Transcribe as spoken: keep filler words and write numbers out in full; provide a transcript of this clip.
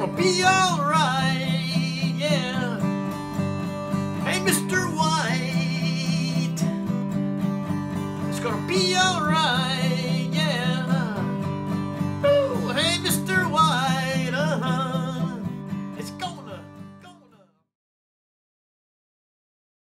gonna be alright, yeah. Hey, Mister White, it's gonna be alright.